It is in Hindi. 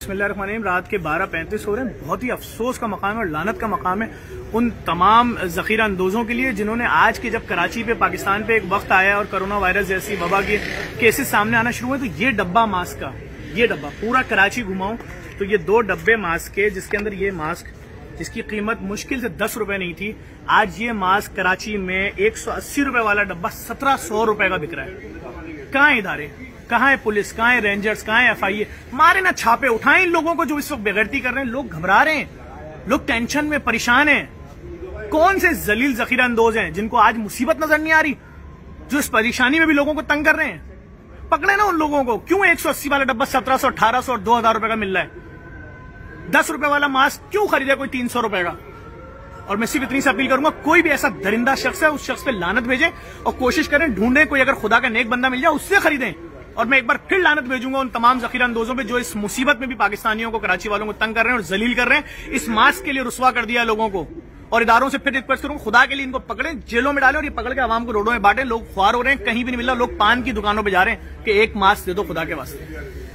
बिस्मिल्लाहिर्रहमानिर्रहीम। रात के 12:35 हो रहे हैं। बहुत ही अफसोस का मकाम है और लानत का मकाम है उन तमाम जखीरा अंदोजों के लिए जिन्होंने आज के जब कराची पे पाकिस्तान पे एक वक्त आया और कोरोना वायरस जैसी वबा के केसेस सामने आना शुरू हुए, तो ये डब्बा मास्क का, ये डब्बा पूरा कराची घुमाऊं तो ये 2 डब्बे मास्क के, जिसके अंदर ये मास्क जिसकी कीमत मुश्किल से 10 रुपए नहीं थी, आज ये मास्क कराची में 180 रुपए वाला डब्बा 1700 रुपए का बिक रहा है। कहाँ है इदारे, कहाँ है पुलिस, कहाँ है रेंजर्स, कहाँ है FIA? मारे ना छापे, उठाएं इन लोगों को जो इस वक्त बेगैरती कर रहे हैं। लोग घबरा रहे हैं, लोग टेंशन में परेशान हैं। कौन से जलील जखीरा अंदोज हैं जिनको आज मुसीबत नजर नहीं आ रही, जो इस परेशानी में भी लोगों को तंग कर रहे हैं? पकड़े ना उन लोगों को। क्यों 180 वाला डब्बा 1700, 1800 और 2000 रुपए का मिल रहा है? 10 रुपए वाला मास्क क्यों खरीदे कोई 300 रुपए का? और मैं सिर्फ इतनी सी अपील करूंगा, कोई भी ऐसा दरिंदा शख्स है उस शख्स पे लानत भेजें और कोशिश करें, ढूंढें कोई अगर खुदा का नेक बंदा मिल जाए उससे खरीदें। और मैं एक बार फिर लानत भेजूंगा उन तमाम जखीरा अंदोजों पे जो इस मुसीबत में भी पाकिस्तानियों को, कराची वालों को तंग कर रहे हैं और जलील कर रहे हैं। इस मास्क के लिए रुसवा कर दिया लोगों को। और इदारों से फिर रिक्वेस्ट करूंगा, खुदा के लिए इनको पकड़ें, जेलों में डालें और ये पकड़ के आवाम को रोडों में बांटें। लोग ख्वार हो रहे हैं, कहीं भी नहीं मिल रहा, लोग पान की दुकानों पर जा रहे हैं कि एक मास्क दे दो खुदा के वास्ते।